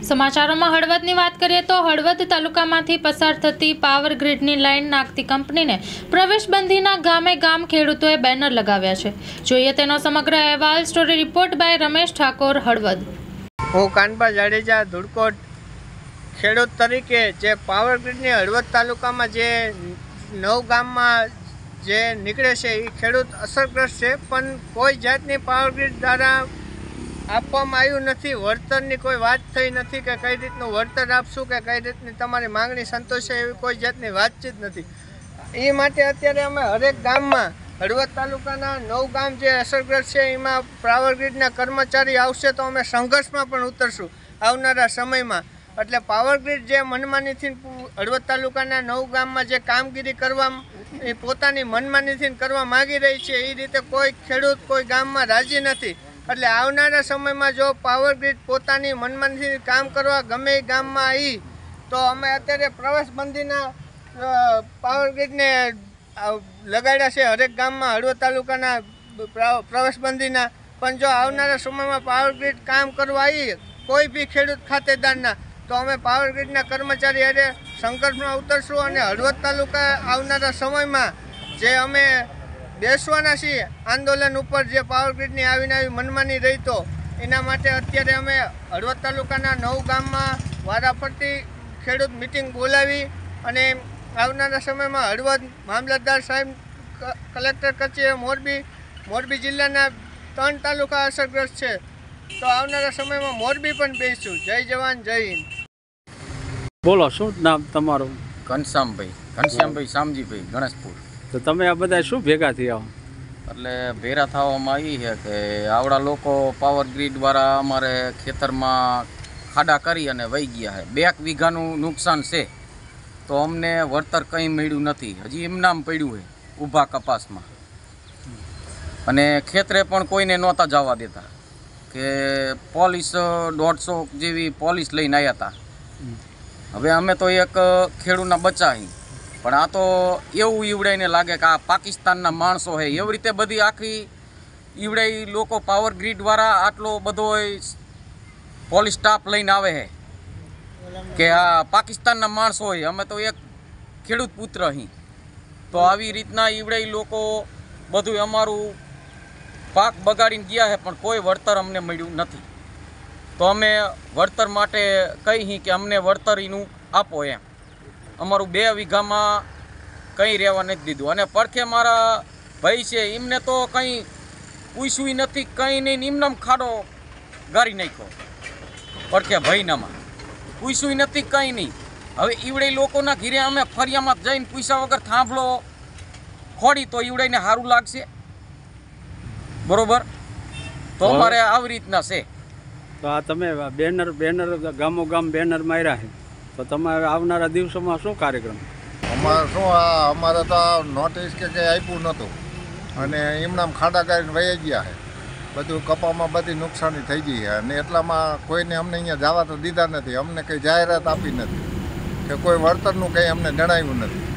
સમાચારોમાં હળવદની વાત કરીએ તો હળવદ તાલુકામાંથી પસાર થતી પાવર ગ્રીડની લાઇન નાખતી કંપનીને પ્રવેશબંધીના ગામે ગામ ખેડૂતોએ બેનર લગાવ્યા છે। જોઈએ તેનો સમગ્ર અહેવાલ। Story report by Ramesh Thakor, Halvad. હું કાનપા જાડેજા ધુડકોટ ખેડૂત તરીકે જે પાવર ગ્રીડની હળવદ તાલુકામાં જે 9 ગામમાં જે નીકળે છે એ ખેડૂત અસરગ્રસ્ત છે, પણ કોઈ જાતની પાવર ગ્રીડ દ્વારા આપવામાં આવ્યું નથી। વળતરની કોઈ વાત થઈ નથી કે કઈ રીતનું વળતર આપશું કે કઈ રીતની તમારી માંગણી સંતોષે એવી કોઈ જાતની વાતચીત નથી। એ માટે અત્યારે અમે હરેક ગામમાં હળવદ તાલુકાના 9 ગામ જે અસરગ્રસ્ત છે એમાં પાવર ગ્રીડના કર્મચારી આવશે તો અમે સંઘર્ષમાં પણ ઉતરશું આવનારા સમયમાં। એટલે પાવર ગ્રીડ જે મનમાનીથી હળવદ તાલુકાના 9 ગામમાં જે કામગીરી કરવા એ પોતાની મનમાનીથી કરવા માગી રહી છે એ રીતે કોઈ ખેડૂત કોઈ ગામમાં રાજી નથી। એટલે આવનારા સમયમાં જો પાવર ગ્રીડ પોતાની મનમાનીથી કામ કરવા ગમે એ ગામમાં આવી તો અમે અત્યારે પ્રવેશબંધીના પાવર ગ્રીડને લગાડ્યા છે હરેક ગામમાં હળવદ તાલુકાના પ્રવેશબંધીના। પણ જો આવનારા સમયમાં પાવર ગ્રીડ કામ કરવા આવી કોઈ બી ખેડૂત ખાતેદારના તો અમે પાવર ગ્રીડના કર્મચારી હારે સંઘર્ષમાં ઉતરશું અને હળવદ તાલુકા આવનારા સમયમાં જે અમે બેસવાના છીએ આંદોલન ઉપર જે પાવર ગ્રીડની આવીને આવી મનમાની રહી તો એના માટે અત્યારે અમે હળવદ તાલુકાના 9 ગામમાં વારાફરતી ખેડૂત મિટિંગ બોલાવી અને આવનારા સમયમાં હળવદ મામલતદાર સાહેબ, કલેક્ટર કચેરી મોરબી જિલ્લાના 3 તાલુકા અસરગ્રસ્ત છે તો આવનારા સમયમાં મોરબી પણ બેસીશું। જય જવાન જય હિન્દ। બોલો, શું નામ તમારું? ઘનશ્યામભાઈ શામજીભાઈ, ગણેશપુર। તો તમે આ બધા શું ભેગા થયા? એટલે ભેગા થવામાં આવી છે કે આવડા લોકો પાવર ગ્રીડ વાળા અમારે ખેતરમાં ખાડા કરી અને વહી ગયા છે। 2 વીઘાનું નુકસાન છે તો અમને વળતર કંઈ મળ્યું નથી। હજી એમનામ પડ્યું છે ઊભા કપાસમાં અને ખેતરે પણ કોઈને નહોતા જવા દેતા કે પોલીસ 150 જેવી પોલીસ લઈને આવ્યા હતા। હવે અમે તો એક ખેડૂતના બચ્ચા છીએ, પણ આ તો એવું ઈવડાઈને લાગે કે આ પાકિસ્તાનના માણસો છે એવી રીતે બધી આખી ઈવડાઈ લોકો પાવર ગ્રીડવાળા આટલો બધો પોલીસ સ્ટાફ લઈને આવે છે કે આ પાકિસ્તાનના માણસો હોય। અમે તો એક ખેડૂત પુત્ર અહીં તો આવી રીતના ઈવડાઈ લોકો બધું અમારું પાક બગાડીને ગયા છે, પણ કોઈ વળતર અમને મળ્યું નથી। તો અમે વળતર માટે કહી કે અમને વળતર એનું આપો એમ। અમારું 2 વીઘામાં કંઈ રહેવા નથી દીધું અને પડખે મારા ભાઈ છે એમને તો કંઈ પૂછ્યું નથી, કંઈ નહીં, એમનામ ખાડો ગારી નાખ્યો પડખે ભાઈનામાં, પૂછ્યું નથી, કંઈ નહીં। હવે ઈવડે લોકોના ઘીરે અમે ફરિયામાં જઈને પૂછ્યા વગર થાંભલો ખોડી તો ઈવડાઈને સારું લાગશે? બરોબર? તો અમારે આવી રીતના છે। તો આ તમે બેનર ગામો ગામ બેનર માર્યા છે, તો તમારે આવનારા દિવસોમાં શું કાર્યક્રમ? અમારે તો નોટિસ કે કંઈ આપ્યું નહોતું અને એમનામ ખાડા કરીને વહી ગયા છે। બધું કપામાં બધી નુકસાની થઈ ગઈ છે અને એટલામાં કોઈને અમને અહીંયા જવા તો દીધા નથી, અમને કંઈ જાહેરાત આપી નથી કે કોઈ વળતરનું કંઈ અમને જણાવ્યું નથી।